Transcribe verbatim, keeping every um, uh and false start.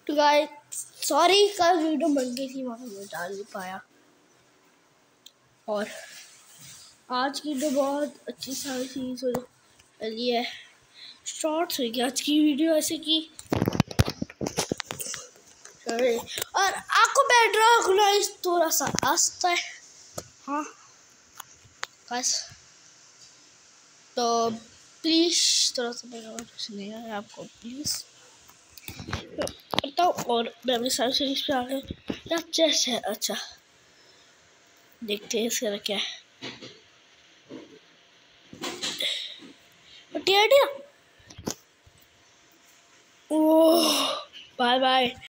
तो guys sorry, कल video बन गई थी वहाँ मैं डाल नहीं पाया। और आज की तो बहुत अच्छी सारी चीज़ हो रही है, शॉर्ट्स हुई आज की वीडियो ऐसे की। और आपको बैकग्राउंड नॉइज़ थोड़ा सा आता है, हाँ बस, तो प्लीज़ थोड़ा सा बैकग्राउंड सुनिएगा आपको प्लीज़ बताओ। और मैं अपनी सारी सीरीज पे आ गए। अच्छा है, अच्छा देखते हैं इसका क्या है। Oh bye bye.